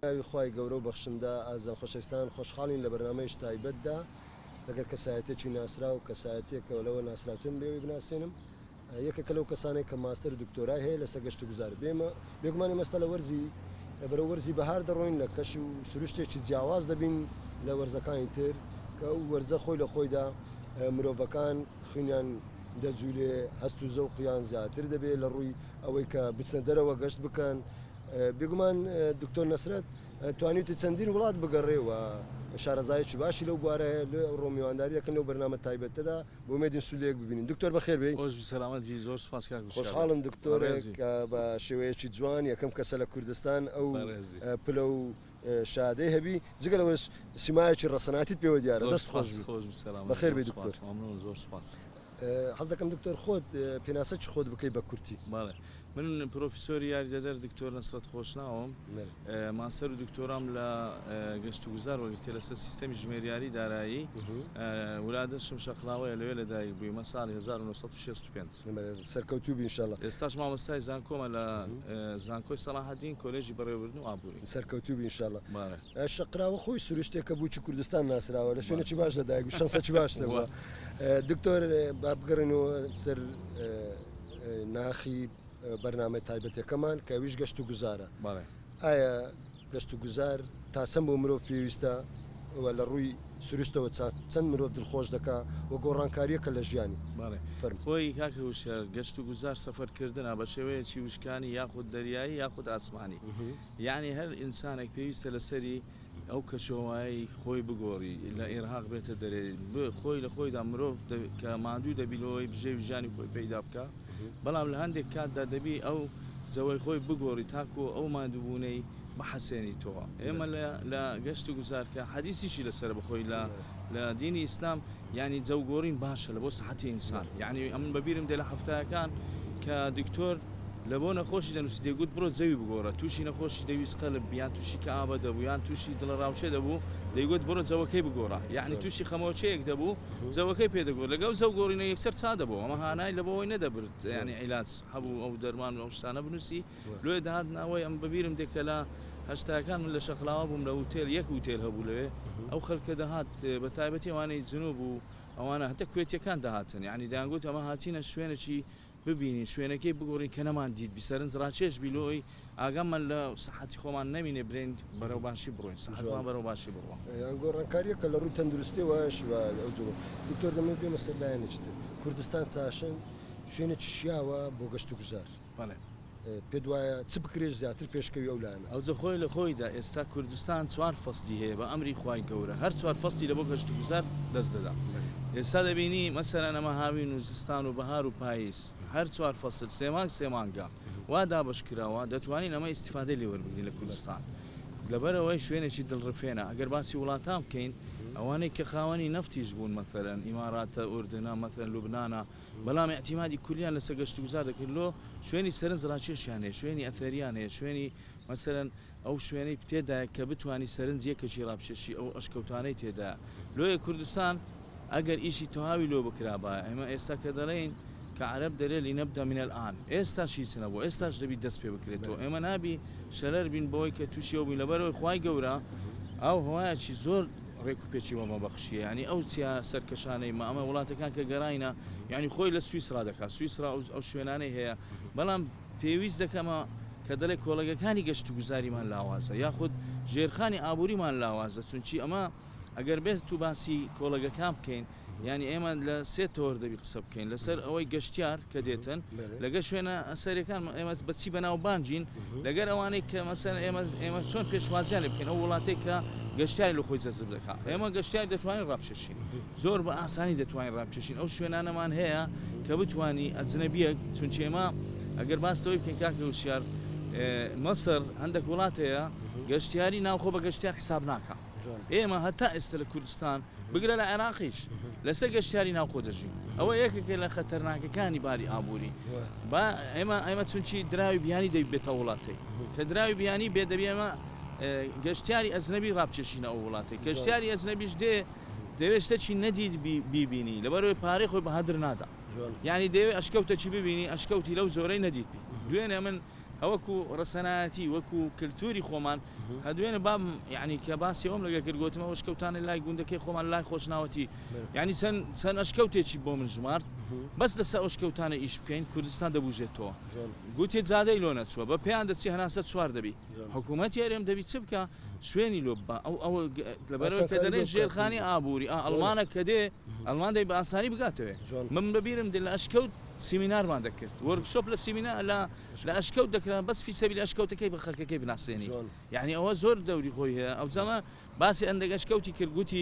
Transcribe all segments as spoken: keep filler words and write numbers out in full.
خی گەورە و بەخشندا ئازان خۆشەویستان خۆشحاڵین لە بەرنامەیەش تایبەتدا لەگەر کەسایەتێکی ناسرا و کەسایەتێکەوە لەوە ناسراتون بێوی بناسێنم یەکێکە لەو کەسانێک کە ماستەر و دکتۆرای هەیە لەسەر گەشت و گوزار بێمە بێگومانی مەستە لە وەرزی بەرە وەرزی بەهار دەڕۆین لە کەش و سروشتێکی جیاواز دەبین لە وەرزەکانی تر کە ئەو وەرزە خۆی لە خۆیدا مرۆڤەکان خوێنیان دەجوولێ هەست و زەوقیان زیاتر دەبێت لە ڕووی ئەوەی کە بچنە دەرەوە گەشت بکەن بێگومان دکتۆر نەسرەت توانیوتی چەندین وڵات بگەڕێەوە شارەزایکی باشی لەو بوارەیە لە ڕۆمیوانداری دەکەن لەو بەرنامە تایبەتەدا بۆ مێدین سولێک ببینین دکتۆر بەخێر بێ خۆشحاڵم دکتۆرێک بە شێوەیەکی جوان یەکەم کەسە لە کوردستان ئەو پلە و شادەی هەبی جگە لەوەش سیمایەکی ڕەسەناتیت پێوە دیارە دەست خۆش بەخێر بێ دکتۆر حەز دەکەم دکتۆر خۆت پێناسەی خۆت بکەی بە کورتی من پرۆفیسۆری یاریدەدەر دکتۆر نەسرەت خۆشناوم ماستەر و دکتۆرام لە گەشت و گوزار وەرگرتێ لەسەر سیستەمی ژمێریاری دارایی ولادەشم شەقلاوەیە لەوێ لەدایک بوویمە ساڵی هەزار و نۆسەد و شەست و پێنج سەرکەوتوو بی ئینشاڵڵا ئێستاش مامۆستای زانکۆمە لە زانکۆی سەلاحەدین کۆلێژی بەڕێوەبردن و ئابووری سەرکەوتوو بی ئینشاڵڵا شەقراوە خۆی سروشتێکە بووکی کوردستان ناسراوە لە شوێنێکی باش لەدایک بوو شەنسەی باش دەبووە دکتۆر با بگەڕێنەوە سەر ناخی بەرنامە تایبەتەکەمان کە ویش گەشت و گوزارە ئایا گەشت و گوزار تا چەند بۆ مرۆڤ پێویستە لە ڕووی سروشتەوە چەند مرۆڤ دڵخۆش دەکا و گۆڕانکاریەکە لە ژیانی خۆی کاکە وشە گەشت و گوزار سەفەرکردنە بە شێوەیەکی وشکانی یاخود دەریایی یاخود ئاسمانی یعنی هەر ئینسانێک پێویستە لەسەری ئەو کەشەوایی خۆی بگۆڕی لە ئێرهاق بێتە دەرێ خۆی لە خۆیدا مرۆڤ کە ماندوو دەبیلەوەی بژێ ژیانی خۆی پەیدا بکە بەڵام لە هەندێک کاتدا دەبی ئەو جەوەی خۆی بگۆڕی تاکو ئەو مادووبوونەی بەحەسێنی تۆوە ئێمە لە گەشت و گوزارکە حەدیسیشی لەسەر بخۆی لە دینی ئیسلام ینی جەوگۆڕین باشە لە بۆ سەحەتی ئینسان یعنی ئەمن بەبیرم دێ لە هەفتەکان کە دکتۆر لە بۆ نەخۆشی دەنووسی دەیگوت بڕۆ زەوی بگۆڕە تووشی نەخۆشی دەویست قەلب بیان تووشی کە ئابە دەبوو یان تووشی دڵە ڕاوچێ دەبوو دەیگوت بڕۆ جەوەکەی بگۆڕە یعنی تووشی خەمەوچەیەک دەبوو جەوەکەی پێدەگۆڕ لەگەڵ زەو گۆڕینە یەکسەر چا دەبوو ئەمە هانای لە بۆەوەی نەدەبرد ینی عیلاج هەبوو ئەو دەرمان و ئەو شتانە بنووسی لێ داهات ناوەی ئەم بەبیرم دێکە لە هەشتاکان من لە شەقلاوە بووم لە وتێل یەک وتێل هەبوو لەوێ ئەو خەڵکە دەهات بە تایبەتی ئەوانەی جنوب و ئەوانە هەتە کوێتیەکان داهاتن یعنی دەیانگوت ئەمە هاتینە شوێنێکی ببینین شوێنەکەی بگۆڕین کە نەمان دیت بیسەرنج ڕاکێش بیلۆی ئاگەممان لە سەحەتی خۆمان نەمینێ برێن بەرەو باشی بڕۆین سەحەتمان بەرەو باشی بڕوە یان گۆڕانکاریەکە لە ڕووی تەندروستیەوەش دکتۆر دەمە بێمە سەر لایەنێکتر کوردستان چاشن شوێنێکی شیاوە بۆ گەشت و گوزار پێ وایە چ بکرێت زیاتر پێشکەوی ئەو لایەنە ئەو جەخۆی لە خۆیدا ئێستا کوردستان چوار فەسلی هەیە بە ئەمری خوای گەورە هەر چوار فەسلی لە بۆ گەشت و گوزار دەست دەدا ئێستا دەبینی مەسەرەن ئەمە هاوین و زستان و بەهار و پاییز هەر چوار فەسل سێمانگ سێمانگە وا دابش کراوە دەتوانین ئەمە ئیسیفادەی لێ وەربگرین لە کوردستان لەبەرەوەی شوێنێکی دڵڕفێنە ئەگەر باسی وڵاتان بکەین ئەوانەی کە خاوەنی نەفتیش بوون مەثەرەن ئیماراتە ئوردنە مەثەرەن لوبنانە بەڵام احتیمادی کولیان لەسەر گەشت و گوزار دەکرد لۆ شوێنی سەرنج ڕاکێشیان هەیە شوێنی ئەثەریان هەیە شوێنی مەثەرەن ئەو شوێنەی تێدایە کە بتوانی سەرنج یەکەشی ڕابشێشی ئەو ئەشکەوتانەی تێدایە لۆیە کوردستان ئەگەر ئیشی تەواوی لۆ بکرابە ئەمە ئێستا کە دەڵێن کە عەرەب دەرێ لنەبدە من الآن ئێستا شیچنە بۆ ئێستاش دەبی دەست پێ بکرێتەوە ئێمە نابی شەرەر بین بۆی کە تووشیەوە بین لەبەرەوەی خوای گەورە ئەو هەوایەکی زۆر ڕێکوپێکی وەمە بەخشیە ینی ئەو چیا سەرکەشانەی مە ئەمە وڵاتەکان کە گەڕاینە ینی خۆی لە سویسرا دەکات سویسرا ئەو شوێنانەی هەیە بەڵام پێویست دەکەمە کە دەڵێ کۆڵەگەکانی گەشت و گوزاریمان لاوازە یاخود ژێرخانی ئابووریمان لاوازە چونچی ئەمە ئەگەر بێت تو باسی کۆڵەگەکان بکەین ینی ئێمە لە سێ تۆر دەبی قسە بکەین لەسەر ئەوەی گەشتیار کە دێتن لەگە شوێنە ئەسەرەکان ئێمە بەچی بەناو بانجین لەگەر ئەوانەی کە مەسەر ئێمە ئێمە چۆن پێشوازیان لێ بکەین ئەو وڵاتێک کە گەشتیاری لە خۆی جەزب دەکات ئێمە گەشتیاری دەتوانین ڕابچێشین زۆر بە ئاسانی دەتوانین ڕابچێشین ئەو شوێنانەمان هەیە کە بتوانی ئەجنەبیەک چونچی ئێمە ئەگەر باستەوەی بکەین کاکە وشیار مەسەر هەندێک وڵات هەیە گەشتیاری ناوخۆ بە گەشتیار حساب ناکە ئێمە هەتا ئێستا لە کوردستان بگرە لە عێراقیش لەسەر گەشتیاری ناوخۆ دەژین ئەوە یەکێکە لە خەتەرناکەکانی باری ئابووری ئێمە ئێمە چونچی دراوی بیانی دەبێتە وڵاتی کە دراوی بیانی بێ دەبێ ئەمە گەشتیاری ئەزنەبی ڕابچێشینە ئەو وڵاتی گەشتیاری ئەزنەبیش دێ دەوێت شتێکی نەدید بیبینی لەبەرەوەی پارەی خۆی بە هەدر نادا یعنی دەوێت ئەشکەوتەکی ببینی ئەشکەوتی لەو زۆرەی نەدیت بی دوێنێ من ئەوەکو ڕسەنایەتی وەکو کللتوری خۆمان هەدوێنە بام یعنی کە باسی ئەوم لەگە کردگوتمە ئەو شکەوتانی لای گوندەکەی خۆمان لای خۆشناوەتی یعنی چەند چەند ئەشکەوتێکی بۆ من ژمارد بەس لەسەر ئەو شکەوتانە ئیش بکەین کوردستان دەبوژێتەوە گوتێ زادەی لۆ نەچووە بە پێیان دەچی هەناسە چوار دەبی حکوومەتی هەرێم دەبی چ بکە شوێنی لۆ بە ئەو ئەوە لەبەرەوە کە دەڵێن ژێرخانی ئابووری ئەڵمانە کە دێ ئەڵمان دەی بە ئاسانی بگاتەوە من بەبیرم دێ لە ئەشکەوت سیمینارمان دەکرد وەرکشۆپ لە سیمینار لە لە ئەشکەوت دەکران بەس فی سەبیل ئەشکەوتەکەی بە خەڵکەکەی بناسێنی یعنی ئەوە زۆر دەوری خۆی هەیە ئەو زەمە باسی ئەندێک ئەشکەوتی کرد گوتی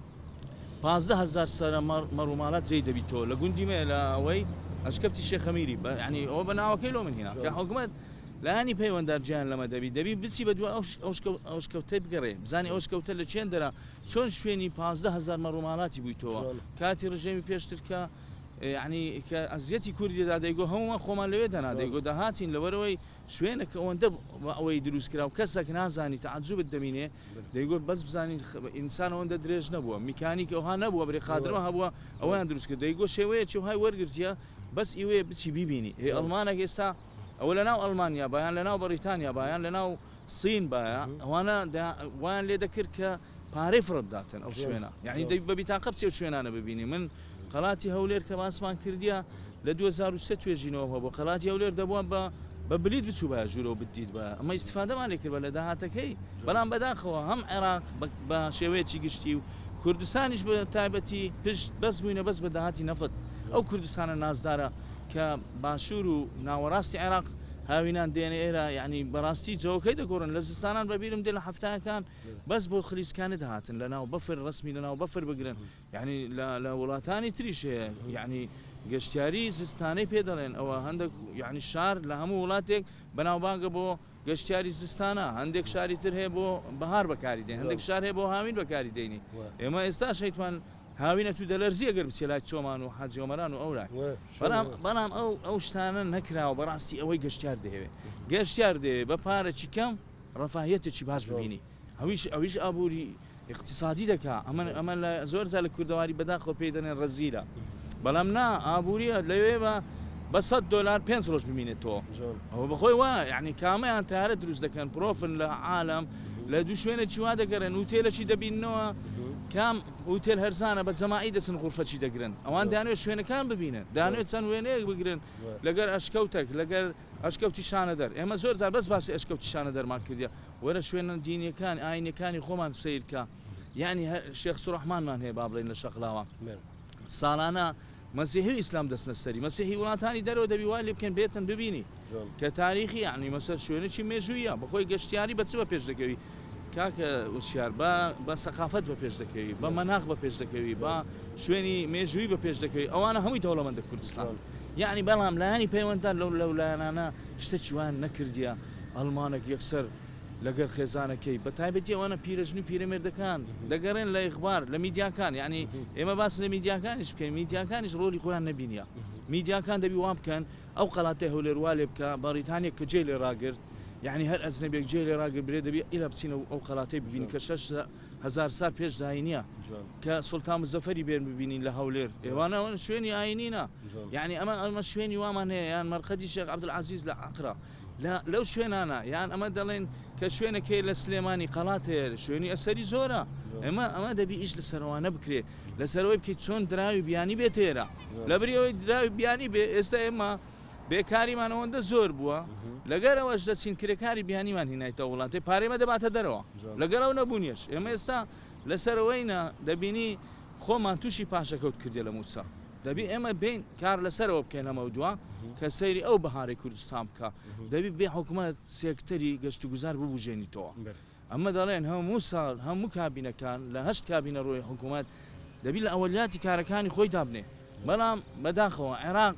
پانزدە هەزار سەرە مەڕووماڵات جێی دەبیتەوە لە گوندی مێ لە ئەوەی ئەشکەفتی شێخەمیری یعنی ئەوە بە ناوەکەی لۆ من هێنا کە حکوومەت لانی پەیوەنددار گیان لەمە دەبی دەبی بچی بە دووە ئەو شکەوتەی بگەڕێ بزانانی ئەو شکەوتە لە چێن دەرا چۆن شوێنی پانزدە هەزار مەڕووماڵاتی بوویتەوە کاتی ڕژێمی پێشتر کە یعنی کە ئەزیەتی کوردیدا دەیگۆ هەمومان خۆمان لەوێ دەنا دەیگۆ داهاتین لەوەرەوەی شوێنەکە ئەوەندە ئەوەی دروست کرا و کەسێک نازانی تەعجوبت دەمینێ دەیگۆ بەس بزانین ئینسان ئەوەندە درێژ نەبووە میکانیک ئەوها نەبووە بڕێ قادرەوە هەبووە ئەویان دروست کرد دەیگۆ شێوەیەکی وهای وەرگرتیە بەس ئیوێ بچی بیبینی هێ ئەڵمانێک ئێستا ئەوە لە ناو ئەڵمانیا بایان لە ناو بەریتانیا بایان لە ناو سین باە ئەوانە وایان لێ دەکرد کە پارەی فرەتداتن ئەو شوێنە یعنی دەی بە بیتاقە بچێ شوێنانە ببینی من قەڵاتی هەولێر کە باسمان کردیە لە دوو هەزار و سێ توێژینەوە بۆ قەڵاتی هەولێر دەبووە بە بە بلیت بچوو بە ژوورەوە بدیت بە ئەمە ئیسفادەمان لێ کرد بە لە داهاتەکەی بەڵام بەداخەوە هەم عێراق بە شێوەیەکی گشتی و کوردستانیش بە تایبەتی پشت بەس بووینە بەس بە داهاتی نەفت ئەو کوردستانە نازدارە کە باشوور و ناوەڕاستی عێراق هاوینان دێنە ئێرە یعنی بەڕاستی جەوەکەی دەگۆڕن لە زستانان بەبیرم دێ لە هەفتایەکان بەس بۆ خلیسکانە دەهاتن لە ناو بەفر ڕسمی لە ناو بەفر بگرن یعنی لە وڵاتانی تریش هەیە یعنی گەشتیاری زستانەی پێ دەڵێن ئەوە هەندێک یعنی شار لە هەموو وڵاتێک بەناوبانگە بۆ گەشتیاری زستانە هەندێک شاری تر هەیە بۆ بەهار بەکاری دێن هەندێک شار هەیە بۆ هاوین بەکاری دێنی ئێمە ئێستا شەیتوان هاوینە تو دەلەرزی ئەگەر بچێ لای چۆمان و حەجۆمەران و ئەوراک بەڵام ئەو ئەو شتانە نەکراوە بەڕاستی ئەوەی گەشتیار دەهەوێت گەشتیار دەوێت بە پارەی کەم ڕەفاهەتێکی باش ببینی ئەویش ئەویش ئابووری اقتصادی دەکا ئەمە ئەمە لە زۆر زار لە کوردەواری بەداخۆ پێی دەنێن ڕەزیرە بەڵام نا ئابووریە لەوێ بە بە سەد دۆلار پێنج ڕۆژ ببینێتەوە ئەوە بەخۆی وە یعنی کامەیان تارە دروست دەکەن پرۆفن لە عالم لە دوو شوێنە چیوا دەگەڕێن وتێلەکی دەبینەوە کام ئوتێل هەرزانە بە جەماعی دەچن غورفەچی دەگرن ئەوان دانوێت شوێنەکان ببینن دانوێت چەند وێنەیەک بگرن لەگەر ئەشکەوتێک لەگەر ئەشکەوتی شانە دەر ئێمە زۆر زار بەس باسی ئەشکەوتی شانە دەرمان کردیا وەرە شوێنە دینیەکان ئاینەکانی خۆمان سیرکە یعنی شێخ سوڕەحمانمان هەیە با بڵێن لە شەقلاوە ساڵانە مەسیحی و ئیسلام دەستنە سەری مەسیحی وڵاتانی دەرەوە دەبی وای لێ بکەن بێتن ببینی کە تاریخی یعنی مەسەر شوێنێکی مێژوویە بەخۆی گەشتیاری بە چ بە پێش دەکەوی کاکە وشیار بە سەقافەت بە پێش دەکەوی بە مەناق بە پێش دەکەوی بە شوێنی مێژووی بە پێش دەکەوی ئەوانە هەمووی دەوڵەمەندە کوردستان یعنی بەڵام لایانی پەیوەنددار لەو لەولایانانە شتێکی وان نەکردیە ئەڵمانێک یەکسەر لەگەر خێزانەکەی بە تایبەتی ئەوانە پیرەژن و پیرەمێردەکان دەگەڕێن لە ئیخبار لە میدیاکان یعنی ئێمە باس لە میدیاکانیش بکەین میدیاکانیش ڕۆلی خۆیان نەبینیە میدیاکان دەبی وام بکەن ئەو قەڵاتەی هەولێر وا لێ بکە بەریتانیا کە جێ لێ ڕاگرت یعنی هەر ئەزنەبێک جێ لێ ڕاگرت برێ دەبی ئیلا بچینە ئەو قەڵاتەی ببینی کە شەش هەزار سال پێش داینیە کە سوڵتان مزەفەری بێن ببینین لە هەولێر ئێوانەوە شوێنی ئاینینە یعنی ئەمە ئەمە شوێنی وامان هەیە یان مەرقەدی شێخ عەبدولعەزیز لە عەقرا لەو شوێنانە یان ئەمە دەڵێن کە شوێنەکەی لە سلێمانی قەڵات هەیە شوێنی ئەسەری زۆرە ئەمە ئەمە دەبی ئیش لە سەرەوانە بکرێ لەسەرەوەی بکەیت چۆن دراوی بیانی بێت ئێرە لە بریەوەی دراوی بیانی بێ ئێستا ئێمە بێکاریمانەوەندە زۆر بووە لەگەرەوەش دەچین کرێکاری بیانیمان هینایتەوە وڵاتی پارێمە دەباتە دەرەوە لەگەرەوە نەبوونیش ئێمە ئێستا لەسەرەوەینە دەبینی خۆمان تووشی پاشەکەوت کردێ لە موچە دەبی ئێمە بین کار لەسەرەوە بکەین ئەمە دووە کە سەیری ئەو بەهارەی کوردستان بکە دەبی بێ حکوومەت سێکتەری گەشت و گوزار ببوژێنیتەوە ئەمە دەڵێن هەموو ساڵ هەموو کابینەکان لە هەشت کابینە ڕۆی حکوومەت دەبی لە ئەوەلیاتی کارەکانی خۆی دابنێ بەڵام بەداخەوە عێراق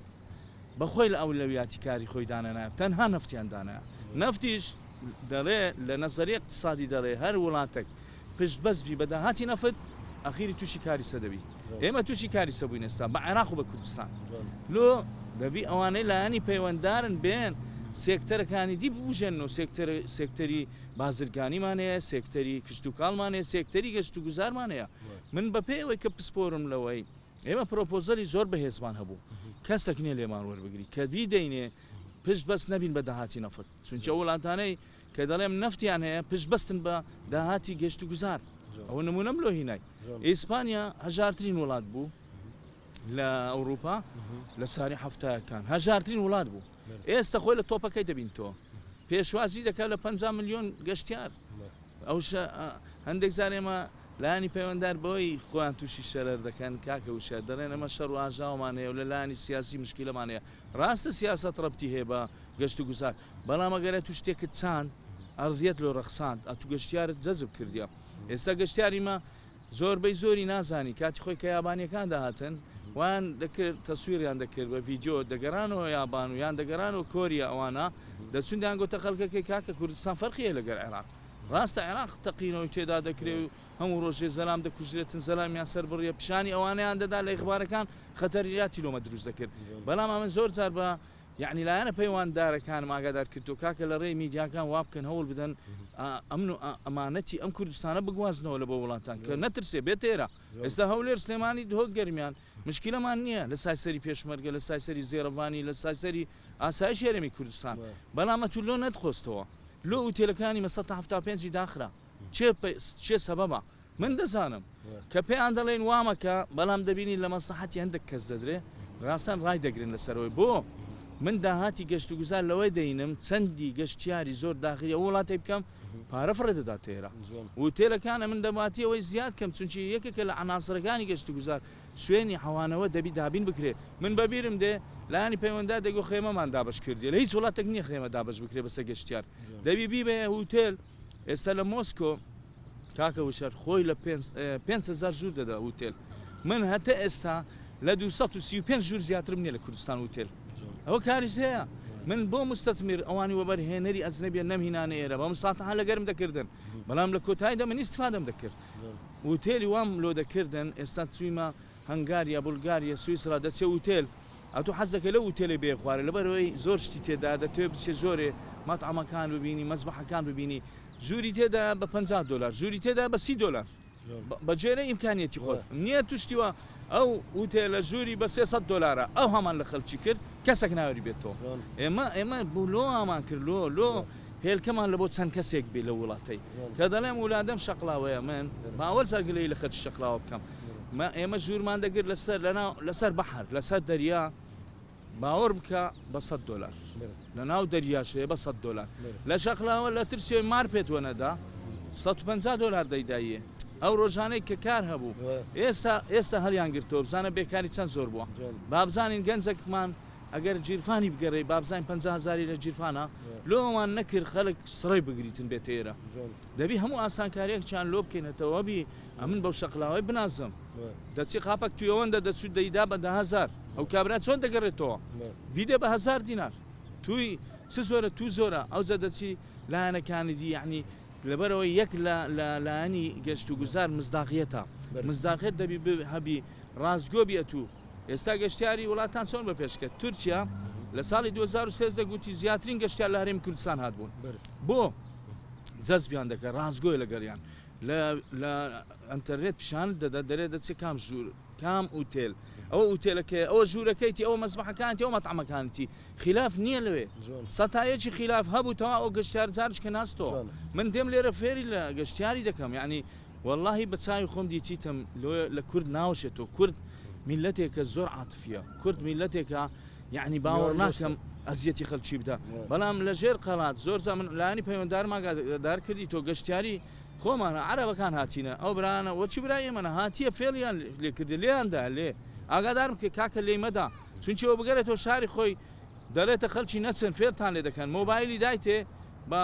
بەخۆی لە ئەولەویاتی کاری خۆی دانەنایە تەنها نەفتیان دانایە نەفتیش دەڵێ لە نەزەری اقتصادی دەڵێ هەر وڵاتێک پشت بەسبی بەداهاتی نەفت ئەخیری تووشی کاری سەدەبی ئێمە تووشی کاری سەبووین ئێستا بە عێراق و بە کوردستان لۆ دەبی ئەوانەی لایانی پەیوەنددارن بێن سێکتەرەکانی دی ببوژێن و سێکتەری بازرگانیمان هەیە سێکتەری کشت و کاڵمان هەیە سێکتەری گەشت و گوزارمان هەیە من بە پێیەوەی کە پسپۆرم لەوەی ئێمە پرۆپۆزەلی زۆر بەهێزمان هەبوو کەسێک نییە لێمان وەربگری کە بیدەینێ پشت بەست نەبین بە داهاتی نەفت چونکە وڵاتانەی کە دەڵێم نەفتیان هەیە پشت بەستن بە داهاتی گەشت و گوزار ئەوە نمونەم لۆ هینای ئیسپانیا هەژارترین وڵات بوو لە ئەوروپا لە ساری هەفتەکان هەژارترین وڵات بوو ئێستا خۆی لە تۆپەکەی دەبینەوە پێشوازی دەکات لە پەنجا ملیۆن گەشتیار ئەو هەندێک جار ئێمە لانی پەیوەنددار بەوەی خۆیان تووشی شەرەر دەکەن کاکە وشە دەڵێن ئەمە شەڕ و ئاژاومان هەیە و لە لانی سیاسی مشکلەمان هەیە ڕاستە سیاست ڕەبتی هەیە بە گەشت و گوزار بەڵام ئەگەرە تو شتێکت چاند ئەڕزیەت لۆ ڕەخساند ئەتو گەشتیارت جەزب کردیا ئێستا گەشتیاریمە زۆربەی زۆری نازانی کاتی خۆی کە یابانیەکان داهاتن وان دەکرد تەسویریان دەکرد بە ڤیددیۆ دەگەڕانەوە یابان و یان دەگەڕانەوە کۆریا ئەوانە دەچوندیان گۆتە خەڵکەکەی کاکە کوردستان فەرقیە لەگەر عێراق ڕاستە عێراق تەقینەوەی تێدا دەکرێت و هەموو ڕۆژێ زەلام دەکوژرێتن زەلامیان سەر بڕیە پیشانی ئەوانیان دەدا لە ئیخبارەکان خەتەریاتی لۆمە دروست دەکرد بەڵام ئەمە زۆر جار بە یعنی لایەنە پەیوەنددارەکانم ئاگادار کردو کاکە لە ڕێی میدیاکان وا بکەن هەوڵ بدەن ئەمن و ئەمانەتی ئەم کوردستانە بگوازنەوە لە بۆ وڵاتان کە نەترسێ بێت ئێرە ئێستا هەولێر سلێمانی دهۆک گەرمیان مشکلەمان نییە لە سایسەری پێشمەرگە لە سایسەری زێڕەوانی لە سایسەری ئاسایش هێرمی کوردستان بەڵام ئەتو لۆ نەتخۆستەوە لۆ ئوتێلەکانی مە سەد و هەفتا و پێنج داخرا چێ سەبەبە من دەزانم کە پێیان دەڵێن وامەکە بەڵام دەبینی لە مەسلحەتی هەندێک کەس دەدرێ ڕاستان ڕای دەگرن لەسەرەوەی بۆ من داهاتی گەشت و گوزار لەوەی دەینم چەندی گەشتیاری زۆر داخلی وڵاتی بکەم پارە فڕێ دەدات تێرە وتێلەکانە من دەباتی ئەوەی زیاد کەم چونکی یەکێکە لە عناسرەکانی گەشت و گوزار شوێنی حەوانەوە دەبی دابین بکرێت من بەبیرم دێ لانی پەیوەنددار دەگۆ خێمەمان دابش کردی لە هیچ وڵاتێک نییە خێمە دابش بکرێ بەسە گەشتیار دەبی بیبێ هوتێل ئێستا لە مۆسکۆ کاکە وشەر خۆی لە پێنج هەزار ژوور دەدا هوتێل من هەتە ئێستا لە دووسەد و سی و پێنج ژوور زیاترم نییە لە کوردستان هوتێل ئەوە کاریش هەیە من بۆ مستەتمیر ئەوانی وەبەرهێنەری ئەزنەبیە نەمهینانە ئێرە بە مساتەها لەگەرم دەکردن بەڵام لە کۆتاییدا من ئیستفادەم دەکرد وتێلی وام لۆ دەکردن ئێستا چوویمە هەنگاریا بولگاریا سویسرا دەچێ وتێل ئەتو حەز دەکە لە وتێلێ بێ خوارە لەبەرەوەی زۆر شتی تێدا دەتوێت بچێ زۆرێ مەتعەمەکان ببینی مەزبەحەکان ببینی ژووری تێدا بە پەنجا دۆلار ژووری تێدا بە سی دۆلار بە جێرە ئیمکانیەتی خۆت نییە توشتیوە ئەو وتێلە ژووری بە سێسەد دۆلارە ئەو هەمان لە خەڵکی کرد کەسێک ناوەری بێتەوە ئێمە ئێمە بوو لۆ ئامان کرد لۆ لۆ هێلکەمان لە بۆ چەند کەسێک بێ لە وڵاتی کە دەڵێم ولادەم شەقلاوەیە من باوەل سەرگلەی لە خەتی شەقلاوە بکەم ئێمە ژوورمان دەگرت لەسەر لەسەر بەحر لەسەر دەریا باوەڕ بکە بە سەد دۆلار لە ناو دەریاشەیە بە سەد دۆلار لە شەقلاوە لە ترسیۆی مار پێتوە نەدا سەد و پەنجا دۆلار دەیدایە ئەو ڕۆژانەی کە کار هەبوو ئێستا ئێستا هەڵیان گرتەوە بزانە بێکاری چەند زۆر بووە بابزانین گەنجێکمان ئەگەر جیرفانی بگەڕێ بابزانین پەنجا هەزاری لە جیرفانە لۆمان نەکرد خەڵک سڕی بگریتن بێتە ئێرە دەبی هەموو ئاسانکاریەکیان لۆ بکەینەتەوە بی ئەمن بەو شەقلاوەی بنازم دەچی قاپەک تویەوەندە دەچوت دەیدا بە ده هەزار ئەو کابرا چۆن دەگەڕێتەوە بیدێ بە هەزار دینار توی چ زۆرە تو زۆرە ئەوجە دەچی لایەنەکانی دی یعنی لەبەرەوە یەک لە لایەنی گەشت و گوزار مزداقیەتە مزداقیەت دەبی هەبی ڕازگۆ بێتو ئێستا گەشتیاری وڵاتان چۆن بە پێشکە تورکیا لە ساڵی دوو هەزار و سێزدە گوتی زیاترین گەشتیار لە هەرێمی کوردستان هاتبوون بۆ جەزبیان دەکەن ڕازگۆی لەگەریان لە ئەنتەرنێت پیشان دەدا دەرێ دەچێت کام ژوور کام ئوتێل ئەوە ئوتێلەکە ئەوە ژوورەکەیتی ئەوە مەزبەحەکانتی ئەو مەتعەمەکانتی خلاف نییە لەوێ سەتایەکی خلاف هەبوو تەوا ئەو گەشتیار جارش کە ناستەوە من دێم لێرە فێری لە گەشتیاری دەکەم یعنی واللهی بە چاوی خۆم دیتیتم لە کورد ناوشێتەوە کورد میلەتێکە زۆر عاتفیە کورد میلەتێکە یعنی باوەڕ ناکەم ئەزیەتی خەڵکی بدە بەڵام لە ژێر قەڵات زۆر زمان لایانی پەیوەنددارم ئاگادار کردی تۆ گەشتیاری خۆمانە عەرەبەکان هاتینە ئەو برانە وەچی برای ئێمەنە هاتیە فێڵیان لێ کردی لێیاندا لێ ئاگادارم کە کاکە لێی مەدا چونکی ئەوە بگەرێتەوە شاری خۆی دەڵێتە خەڵکی نەچن فێرتان لێ دەکەن مۆبایلی دایتێ بە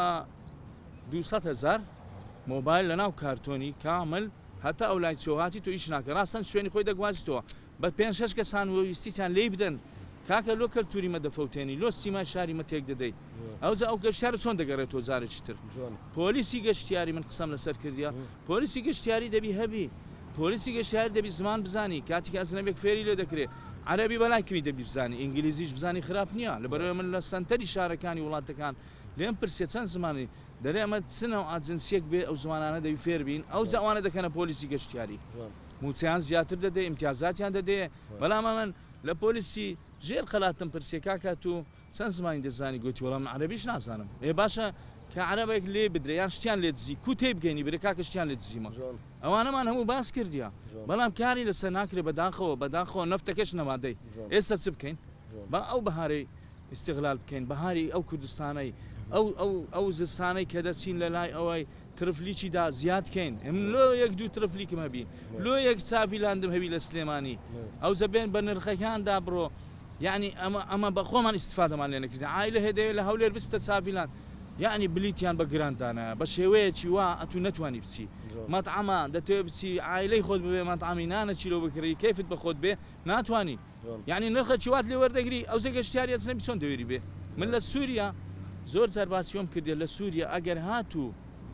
دووسەد هەزار مۆبایل لە ناو کارتۆنی کامل هەتا ئەو لای چۆهاتی تۆ ئیش ناکە ڕاستەن شوێنی خۆی دەگوازیتەوە بە پێنج شەش کەسان ویستیتان لێی بدەن کاکە لۆ کەلتوری مەدەفەوتێنی لۆ سیمای شاری مەتێک دەدەیت ئەوجا ئەو گەشتیارە چۆن دەگەڕێتەوە جارێکی تر پۆلیسی گەشتیاری من قسەم لەسەر کردیا پۆلیسی گەشتیاری دەبی هەبی پۆلیسی گەشتیاری دەبی زمان بزانی کاتێک ئەزنەبێک فێری لێ دەکرێت عەرەبی بەلای کەوی دەبی بزانی ئینگلیزیش بزانی خراپ نییە لەبەرەوەی من لە سەنتەری شارەکانی وڵاتەکان لێم پرسێ چەند زمانی دەرێ ئەمە چنە و ئاجنسیەک بێ ئەو زمانانە دەبی فێر بین ئەو زەوانە دەکەنە پۆلیسی گەشتیاری موچیان زیاتر دەدێ ئیمتیازاتیان دەدێ بەڵام من لە پۆلیسی ژێر قەلاتم پرسێ کاکە تو چەند زمانی دەزانی گوتی وەڵام عەرەبیش نازانم ێ باشە کە عەرەبێک لێ بدرێ یان شتیان لێ دزی کو تێ بگەینی برێ کاکە شتیان لێ دزیمە ئەوانەمان هەموو باس کردیە بەڵام کاری لەسەر ناکرێ بەداخەوە بەداخەوە نەفتەکەش نەمادەی ئێستا چ بکەین بە ئەو بەهارەی استیغلال بکەین بەهاری ئەو کوردستانەی ئەو ئەو ئەو زستانەی کە دەچین لە لای ئەوەی ترفلیچیدا زیادکەین ئەم لۆ یەک دوو ترفلیکم هەبی لۆ یەک چاویلاندم هەبی لە سلێمانی ئەو زەبێن بە نرخەکاندا بڕۆ یعنی ئەمە ئەمە بە خۆمان ئیسفادەمان لێ نەکردین عایلە هێدەیە لە هەولێر بستە چاویلان یعنی بلیتیان بە گرانتانە بە شێوەیەکی وا ئەتو نەتوانی بچی مەطعەمە دەتوێت بچی عایلەی خۆت ببێ مەطعەمی نانە چیرۆ بکڕی کەیفت بە خۆت بێ ناتوانی یعنی نرخە چیوات لێ وەردەگری ئەو زێ گەشتیاریە نەبی چۆن دەوێری بێ من لە سووریا زۆر جار باسیۆم کردێ لە سووریا ئەگەر هاتوو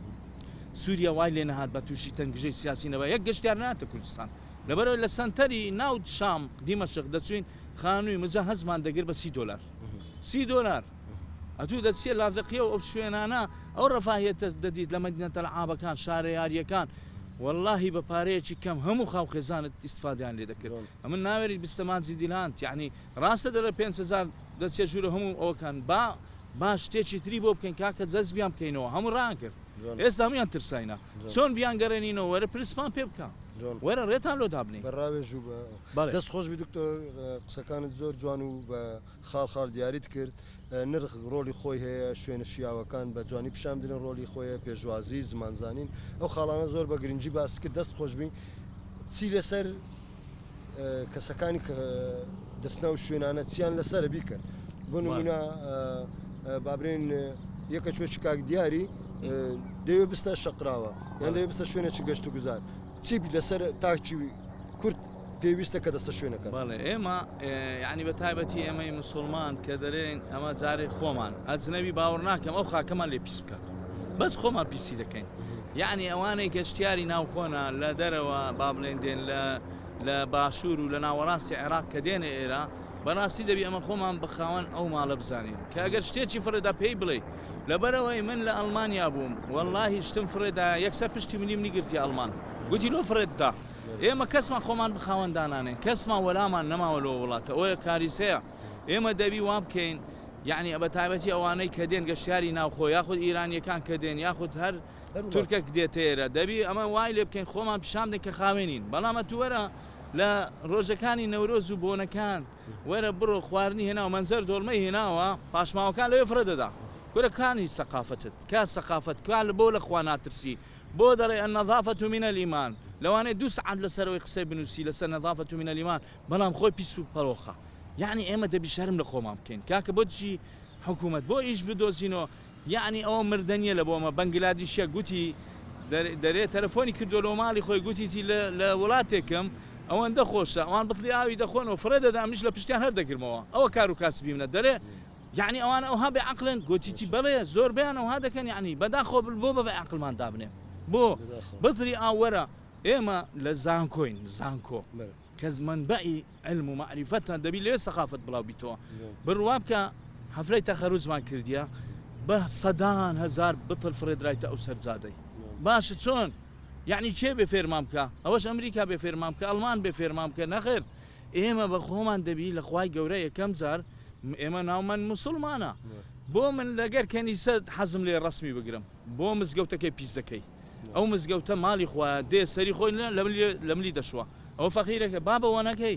سووریا وای لێ نەهات بە تووشی تەنگژەی سیاسینەوە یەک گەشتیار ناتە کوردستان لەبەرەوەی لە سەنتەری ناو شام دیمەشق دەچوین خانووی مجا هەزمان دەگر بە سی دۆلار سی دۆلار ئەتوو دەچێت لافدەقیە و ئەو شوێنانە ئەو ڕەفاهێتە دەدیت لە مەدینەتە العابەکان شارە یاریەکان واللهی بە پارەیەکی کەم هەموو خاو خێزانت ئیسفادیان لێ دەکرد ئەمن ناوێری بستەمانجی دیلاند یعنی ڕاستە دەرە پێنج هەزار دەچێت ژوورە هەموو ئەوەکان با با شتێکی تری بۆ بکەین کاکە جەزبیان بکەینەوە هەموو ڕان کرد ئێستا هەمویان ترساینە چۆن بیان گەڕێنینەوە وەرە پرسمان پێ بکە وەرە ڕێتان لۆ دابنێ بەڕاوێژ و دەست خۆش بی دکتۆر قسەکانت زۆر جوان و بە خاڵ خاڵ دیاریت کرد نرخ ڕۆلی خۆی هەیە شوێنە شیاوەکان بە جوانی پیشان بدرن ڕۆلی خۆیە پێشوازی زمانزانین ئەو خاڵانە زۆر بە گرنگجی باس کرد دەست خۆشببی چی لەسەر کەسەکانی کە دەستنە و شوێنانە چیان لەسەر بیکەن بۆ نمونە بابرێن یەکە چۆچی کاک دیاری دەوێ بستە شەقراوە یان دەوێ بستە شوێنێکی گەشت و گوزار چی لەسەر تاکی کورد پێویستە کە دەستە شوێنەکە بەڵێ ئێمە یعنی بە تایبەتی ئێمەی مسلمان کە دەرێن ئەمە جارێ خۆمان ئەجنەبی باوەڕ ناکەم ئەو خاکەمان لێ پیس بکە بەس خۆمان پیسی دەکەین یعنی ئەوانەی گەشتیاری ناوخۆنە لە دەرەوە با بڵێن دێن لە باشوور و لە ناوەڕاستی عێراق کە دێنە ئێرە بەڕاستی دەبی ئەمە خۆمان بخاوەن ئەو ماڵە بزانین کە ئەگەر شتێکی فرەدا پێی بڵێ لەبەرەوەی من لە ئەڵمانیا بووم واللهی شتم فرێدا یەکسەر پشتی منیم نیگرتی ئەڵمان گوتی لۆ فرێتدا ئێمە کەسمان خۆمان بخاوەندانانێن کەسمان وەلامان نەماوە لەوە وڵاتە ئەوە کاریسەیە ئێمە دەبی وا بکەین یعنی بە تایبەتی ئەوانەی کە دێن گەشتیاری ناوخۆ یاخود ئیرانیەکان کە دێن یاخود هەر تورکێک دێتە ئێرە دەبی ئەمە وای لێ بکەین خۆمان پیشان بدەین کە خاوێنین بەڵامە تو وەرە لە ڕۆژەکانی نەورۆز و بۆنەکان وەرە بڕۆ خواردنی هێناوە مەنزەر دۆڵمەی هێناوە پاشماوەکان لەوێ فرەدەدا کورەکانی سەقافتت کا سەقافەت کا لە بۆ لە خوا ناترسی بۆ دەڵێ النەظافەة من الإيمان لەوانەیە دوو سەعات لەسەرەوەی قسەی بنووسی لەسەر نەظافەة من الإيمان بەڵام خۆی پیس و پەرۆخە یعنی ئێمە دەبی شەرم لە خۆمان بکەین کاکە بۆ چی حکوومەت بۆ ئیش بدۆزینەوە یعنی ئەوە مردنیە لە بۆمە بەنگلادیشیە گوتی دەرێت تەلەفۆنی کردو لە ماڵی خۆی گوتیتی لە وڵاتێکم ئەوەندە خۆشە ئەوان بڵی ئاوی دەخۆنەوە فرەدەدا منیش لە پشتیان هەر دەگرمەوە ئەوە کار و کاسبی منە دەرێ یعنی ئەوان ئەوها بێعەقلن گوتیتی بەڵێ زۆر بەیان ئەوها دەکەن یعنی بەداخۆ بۆ بە عەقڵمان دابنێ بۆ بەتری ئاوەرە ئێمە لە زانکۆین زانکۆ کەس منبعی علم و معریفەتان دەبی لێ سەقافەت بڵاو بیتەوە بڕوا بکە حەفلەی تەخەروجمان کردیە بە سەدان هەزار بتڵ فرێدرایتە ئەو سەرجادەی باشە چۆن یعنی چێ بێ فێرمان بکە ئەوەش ئەمریکا بێ فێرمان بکە ئەڵمان بێ فێرمان بکە نەخێر ئێمە بە خۆمان دەبی لە خوای گەورە یەکەم جار ئێمە ناومان مسلمانە بۆ من لەگەر کەنیسە حەزم لێ ڕسمی بگرم بۆ مزگەوتەکەی پیس دەکەی ئەو مزگەوتە ماڵی خۆیان دێ سەری خۆی لە ملی دەشوە ئەو فەقیرەکە بابەوە نەکەی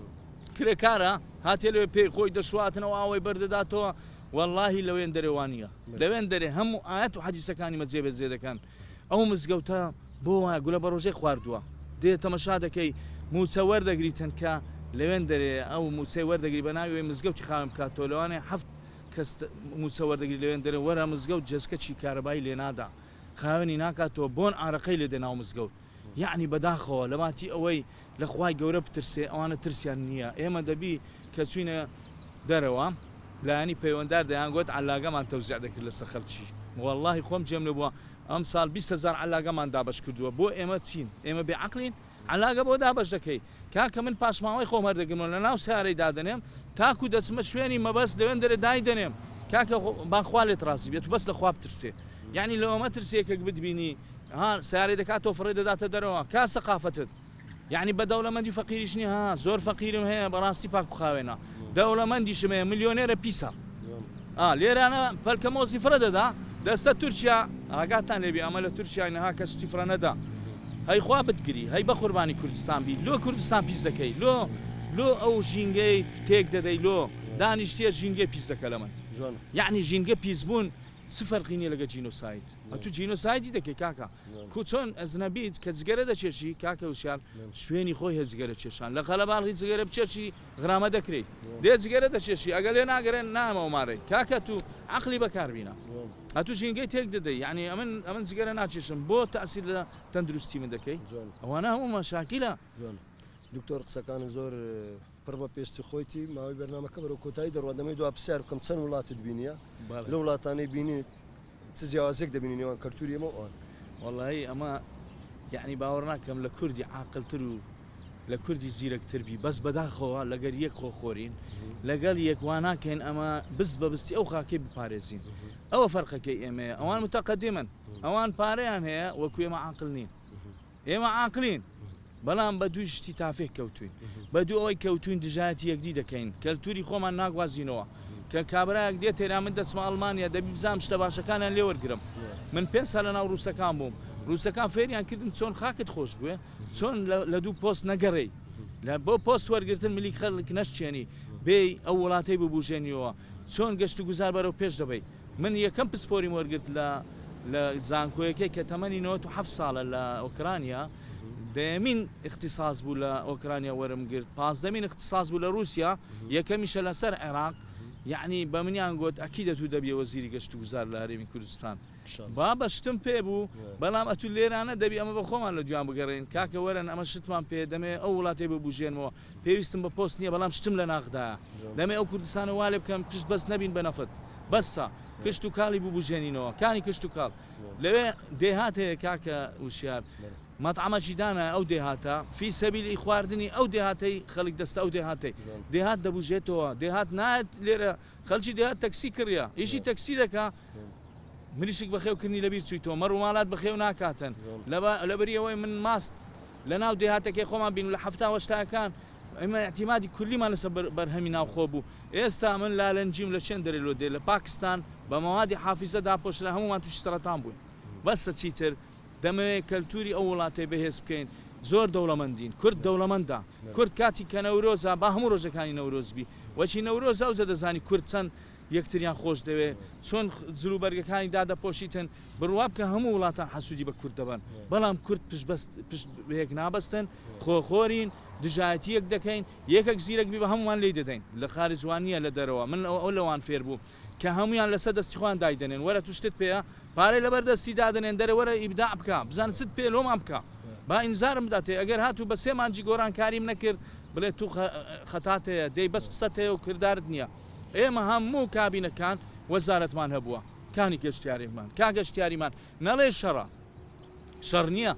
کرێکارە هاتێ لەوێ پێی خۆی دەشواتنەوە ئاوەی بەردەداتەوە واللهی لەوێن دەرێوانیە لەوێن دەرێ هەموو ئاەت و حەدیسەکانی مەجێبێ جێ دەکەن ئەو مزگەوتە بۆ وایە گولە بە ڕۆژەی خواردووە دێ تەمەشا دەکەی موچە وەردەگریتن کە لەوێن دەرێ ئەو موچەی وەردەگری بە ناوی مزگەوتی خاوێن بکاتەوە لەوانێ هەفت کەس موچە وەردەگری لەوێن دەرێ وەرە مزگەوت جەسکەچی کارەبایی لێ نادا خاوێنی ناکاتەوە بۆن ئارەقەی لێ دێ ناو مزگەوت یعنی بەداخەوە لەماتی ئەوەی لە خوای گەورە بترسێ ئەوانە ترسیان نییە ئێمە دەبی کە چوینە دەرەوە لایانی پەیوەنددار دەیان گوت علاگەمان تەوزیع دەکرد لەسەر خەڵکی واللهی خۆم جێم لێ بووە ئەم ساڵ بیست هەزار علاگەمان دابەش کردووە بۆ ئێمە چین ئێمە بێعەقلین علاگە بۆ دابەش دەکەی کاکە من پاشماوەی خۆم هەردەگرمەوە لە ناو سیارەی دادەنێم تاکو دەچمە شوێنی مەبەست لەوێن دەرێ دای دەنێم کاکە باخوا لێت ڕاستی بێت و بەس لە خوا بترسێ یعنی لەوەمە ترسێکێک بتبینی ها سیارەی دەکاتەوە فڕێ دەداتە دەرەوە کا سەقافەتت یعنی بە دەوڵەمەندی فەقیریش نییە ها زۆر فەقیرم هەیە بەڕاستی پاک و خاوێنە دەوڵەمەندیشم هەیە ملیۆنێرە پیسە ئا لێرانە پەلکە مۆزی فرە دەدا دەستە تورکیا ئاگاتان لێبی ئەمە لە تورکیا نەها کە ستی فرە نەدا هەی خوا بتگری هەی بە قوربانی کوردستان بی لۆ کوردستان پیس دەکەی لۆ لۆ ئەو ژینگەی تێک دەدەی لۆ دانیشتێ ژینگە پیس دەکە لە من یعنی ژینگە پیس بوون سفەرقینی لەگە جینۆسایت ئەتو جینۆسایتی دەکەی کاکە کو چۆن ئەزنەبیت کە جگەرە دەچێشی کاکە وشار شوێنی خۆی هە جگەرە چێشان لە قەلەباڵی جگەرە بچێشی غرامە دەکرێت دێ جگەرە دەچێشی ئەگەر لێ ناگەرێن نامەوە مارەی کاکە تو عقلی بەکاربینە ئەتو ژینگەی تێک دەدەی یعنی ئەمن ئەمن جگەرە ناچێشم بۆ تەسیر لە تەندروستی من دەکەی ئەوانە هەموو مەشاکیلە دکتۆر قسەکان زۆر پڕ بە پێستی خۆیتی ماوەی بەرنامەکە بەرەو کۆتایی دەڕوادەمەی دو پرسیار بکەم چەند وڵاتت بینیە لە وڵاتانەی بینی چ جیاوازێک دەبینی نێوان کەلتوری ئەمە ئەوان وەڵی ئەمە یعنی باوەڕ ناکەم لە کوردی عاقلتر و لە کوردی زیرەکتربی بەس بەداخەوە لەگەر یەک خۆخۆرین لەگەڵ یەکوان ناکەین ئەمە بست بە بستی ئەو خاکەی بپارێزین ئەوە فەرقەکەی ئێمەیە ئەوان متەقەدیمن ئەوان پارەیان هەیە وەکو ئێمە عاقل نین ئێمە عاقلین بەڵام بە دوو شتی تافێک کەوتوین بە دوو ئەوەی کەوتوین دژایەتی یەکدی دەکەین کەلتوری خۆمان ناگوازینەوە کە کابراایەک دێت تێرا من دەچمە ئەڵمانیا دەبی بزانام شتە باشەکانیان لێ وەرگرم من پێنج ساڵ لە ناو ڕووسەکان بووم ڕووسەکان فێریان کردم چۆن خاکت خۆش بوێ چۆن لە دوو پۆست نەگەڕێی لە بۆ پۆست وەرگرتن ملی خەڵک نەشتێنی بێ ئەو وڵاتەی ببوژێنیەوە چۆن گەشت و گوزار بەرەو پێش دەبەی من یەکەم پسپۆریم وەرگرت لە لە زانکۆیەکەی کە تەمەنی نەوەت و حەفت ساڵە لە ئۆکرانیا دەمین اختصاص بوو لە ئۆکرانیا وەرم گرت پازدەمین اختصاص بوو لە رووسیا یەکەمیشە لەسەر عێراق یعنی بە منیان گوت ئەکی دەتوو دەبیە وەزیری گەشت و گوزار لە هەرێمی کوردستان با بەشتم پێ بوو بەڵام ئەتو لێرانە دەبی ئەمە بە خۆمان لە جوان بگەڕێن کاکە وەرن ئەمە شتمان پێ دەمێ ئەو وڵاتی ببوژێنەوە پێویستم بە پۆست نییە بەڵام شتم لە ناغدایە دەمێ ئەو کوردستانە وا لێ بکەم پشت بەس نەبین بە نەفت بەسە کشت و کاڵی ببوژێنینەوە کانی کشت و کاڵ لەوێ دێهات هەیە کاکە وشیار مەطعمەکی دانە ئەو دێهاتە فی سەبیلی خواردنی ئەو دێهاتەی خەڵک دەستە ئەو دێهاتەی دێهات دەبوژێتەوە دێهات نایەت لێرە خەڵکی دێهات تەکسی کڕە ئیشی تەکسی دەکا مریشک بەخێوکردنی لەبیر چویتەوە مەڕ و ماڵات بەخێو ناکاتن لەبەریەوەی من ماست لە ناو دێهاتەکەی خۆمان بین لە هەفتا وەشتاکان ئەمە احتیمادی کولیمان لەسەر بەرهەمی ناوخۆ بوو ئێستا من لالەنجیم لە چێن دەرێ لۆ دێ لە پاکستان بە مەوادی حافیزە داپۆشرا هەمومان تووشی سەرەتان بووین بەسە چیتر دەمەوێت کەلتوری ئەو وڵاتی بەهێز بکەین زۆر دەوڵەمەندین کورد دەوڵەمەندە کورد کاتی کە نەورۆزە با هەموو ڕۆژەکانی نەورۆزبی وەچی نەورۆز ئەوجە دەزانی کورد چەند یەکتریان خۆش دەوێت چۆن زلوبەرگەکانی دادەپۆشیتن بڕوا بکە هەموو وڵاتان حەسوودی بە کورد دەبن بەڵام کورد پشت بەیەک نابەستن خۆخۆرین دژایەتی یەک دەکەین یەکێک زیرەک بی بە هەمومان لێ دەدەین لە خارج جوانیە لە دەرەوە من ئەو لەوان فێر بوو کە هەمویان لەسەر دەستی خوان دایدنێن وەرە توشتت پێەیە پارەی لەبەر دەستی دادنێن دەرەوەرە ئیبدا بکە بزان چت پێ لۆمان بکە با ئینزارم بداتێ ئەگەر هاتوو بە سێ مانجی گۆران کاریم نەکرد بڵێ تو خەتات هەیە دەی بەس قسەت هەیە و کردارت نییە ئێمە هەموو کابینەکان وەزارەتمان هەبووە کانی گەشتیاریمان کا گەشتیاریمان نەڵێ شەڕە شەڕ نییە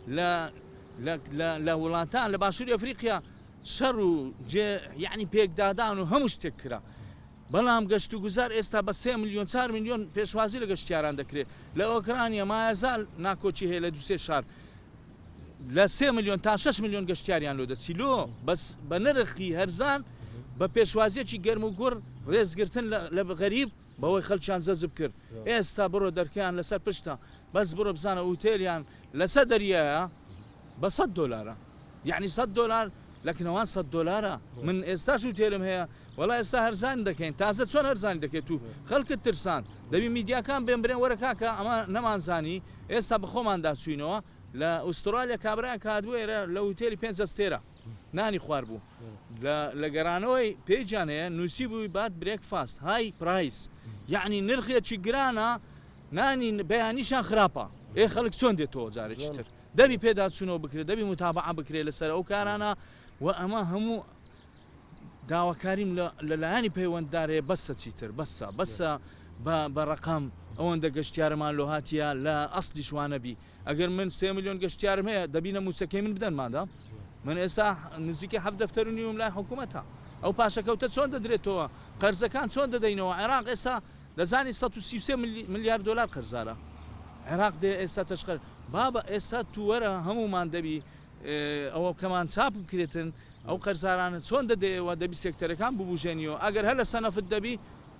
لە وڵاتان لە باشووری ئەفریقیا شەڕ و یعنی پێکدادان و هەموو شتێک کرا بەڵام گەشت و گوزار ئێستا بە سێ میلیۆن چوار میلیۆن پێشوازی لە گەشتیاران دەکرێت لە ئۆکرانیا مایەزال ناکۆچی هەیە لە دوسێ شار لە سێ میلیۆن تا شەش میلیۆن گەشتیاریان لۆ دەچیلۆ بەس بە نرخی هەرزان بە پێشوازیەکی گەرم و گوڕ ڕێزگرتن لە غەریب بەوەی خەڵکیان جەزب کرد ئێستا بڕۆ دەرکیان لەسەر پشتە بەس بڕۆ بزانە ئوتێلیان لەسەر دەریایە بە سەد دۆلارە یعنی سەد دۆلار لەکنەوان سەد دۆلارە من ئێستاش وتێرم هەیە وەڵا ئێستا هەرزان دەکەین تازە چۆن هەرزانی دەکەێت و خەڵکت ترسان دەبی میدیاکان بێن برێن وەرە کاکە ئەمە نەمانزانی ئێستا بە خۆماندا چوینەوە لە ئوسترالیا کابراایان کادوێرە لە وتێری پێنج ئەستێرە نانی خوار بوو لە گەرانەوەی پێیجانەیە نووسی بووی بات برێکفاست های پرایس یعنی نرخێکی گرانە نانی بەیانیشان خراپە ئێ خەڵک چۆن دێتەوە جارێکی تر دەبی پێدا چوونەوە بکرێت دەبی متابعە بکرێت لەسەر ئەو کارانە و ئەمە هەموو داواکاریم لەلایانی پەیوەنددارەیە بەسە چیتر بەسە بەسە بە ڕقم ئەوەندە گەشتیارمان لۆ هاتیە لە ئەسلی شوانەبی ئەگەر من سێ میلیۆن گەشتیارم هەیە دەبینە موچەکەی من بدەنمادا من ئێستا نزیکە حەفت دەفتەر و نیوم لای حکوومەتە ئەو پاشەکەوتە چۆن دەدرێتەوە قەرزەکان چۆن دەدەینەوە عێراق ئێستا دەزانی سەد و سی و سێ ملیار دۆلار قەرزارە عێراق دێ ئێستا تەشقەر بابە ئێستا تووەرە هەمومان دەبی ئەوە کەمان چاپ بکرێتن ئەو قەرزارانە چۆن دەدەیەوە دەبی سێکتەرەکان ببوژێنیەوە ئەگەر هەر لە سەنەفت دەبی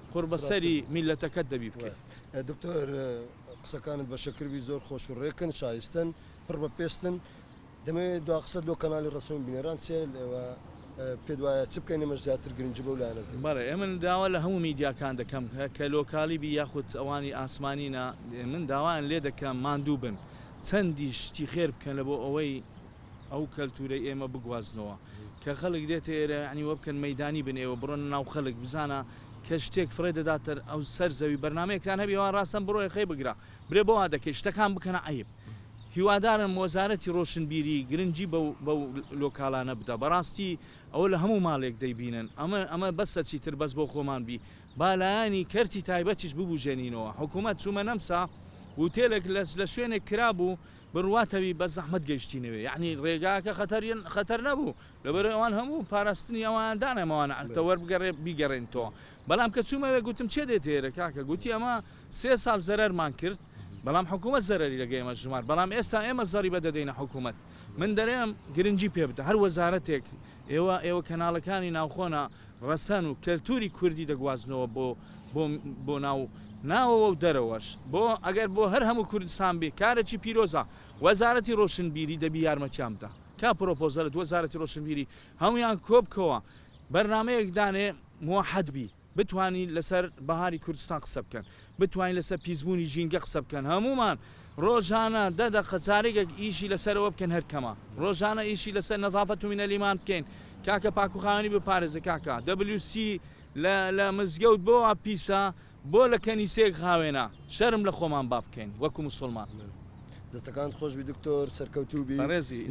قوربەسەری میلەتەکەت دەبی بکەیت. دکتۆر قسەکانت بە شەکروی زۆر خۆش و ڕێکن شایستن پڕ بە پێستن دەمەوێت دو قسە لۆ کەناڵی ڕسمی بینێران چێ پێ وایە چ بکەین ئێمە زیاتر گرنگی بەو لایەنە بەڵێ ئێمە داوا لە هەموو میدیاکان دەکەم کە لۆکالی بی یاخود ئەوانی ئاسمانینە من داوایان لێ دەکەم ماندوو بن چەندی شتی خێر بکەن لە بۆ ئەوەی ئەو کەلتورەی ئێمە بگوازنەوە کە خەڵک دێتە ئێرە ینی وە بکەن مەدانی بن ئێوە بڕۆن ناو خەڵک بزانە کە شتێک فڕێ دەداتر ئەو سەر زەوی بەرنمەیەکان هەبیەوە ڕاستن بڕۆی خەی بگرا برێ بۆ وا دەکەی شتەکان بکەنە عیب هیوادارم وەزارەتی ڕۆشنبیری گرنگی بەو لۆکالانە بدە بەڕاستی ئەوە لە هەموو ماڵێک دەیبینن ئەمە ئەمە بەسە چیتر بەس بۆ خۆمان بی بالایانی کەرتی تایبەتیش ببوژێنینەوە حکوومەت چوومە نەمسا وتێلێک لە شوێنێک کرابوو بڕواتەوی بە زەحمەت گەیشتینەوێ یعنی ڕێگاکە خەتەر نەبوو لەبەر ئەوان هەموو پاراستنی ئەوان دانەمەوان تەوەر بگەڕێ بیگەڕێنەوە بەڵام کە چوومەوێ گوتم چێ دێت ئێرە کاکە گوتی ئەمە سێ ساڵ زەرەرمان کرد بەڵام حکوومەت زەرری لەگەی ئێمە ژمار بەڵام ئێستا ئێمە زەری بەدەدەینە حکوومەت من دەرێم گرنگی پێ بدە هەر وەزارەتێک ئێوە ئێوە کەناڵەکانی ناوخۆنا ڕەسەن و کەلتوری کوردی دەگوازنەوە بۆ بۆ ناو ناوەوە و دەرەوەش بۆ ئەگەر بۆ هەر هەموو کوردستان بێ کارێکی پیرۆزە وەزارەتی ڕۆشنبیری دەبی یارمەتیامدا کا پرۆپۆزەلت وەزارەتی ڕۆشنبیری هەمویان کۆبکەوە بەرنمەیەک دانێ موحەدبی بتوانین لەسەر بەهاری کوردستان قسە بکەن بتوانین لەسەر پیسبوونی ژینگە قسە بکەن هەمومان ڕۆژانە دەدە قەچارێکێک ئیشی لەسەرەوە بکەن هەرکەمە ڕۆژانە ئیشی لەسەر نەظافەت و مینە لیمان بکەین کاکە پاکوخانی بپارێزە کاکە دەبلیو سی لە مزگەوت بۆ پیسە بۆ لە کەنیسەیەک خاوێنە شەرم لە خۆمان با بکەین وەکو مسلمان دەستەکان خۆشبی دکتۆر سەرکەوتوبی بەڕێزی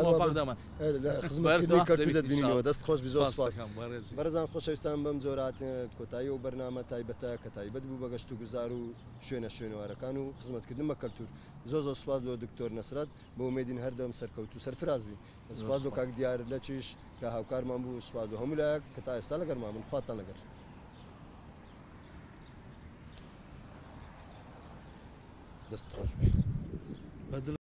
خزمەتبینەوە دەست خۆشبی زۆر بەرزان خۆشەویستان بەم جۆرات کۆتایی و بەرنامە تایبەتە کە تایبەت بوو بە گەشت و گوزار و شوێنە شوێنەوارەکان و خزمەتکردن بە کەلتور زۆر زۆر سوپاس لۆ دکتۆر نەسرەت بۆ ئومێدین هەردەم سەرکەوت و سەرفراز بی سوپاس بۆ کاک دیار لە چیش کە هاوکارمان بوو سوپاس و هەموو لایەک کە تا ئێستا لەگەڵمان بوون خواتان لەگەر دەست خۆش بەدڵ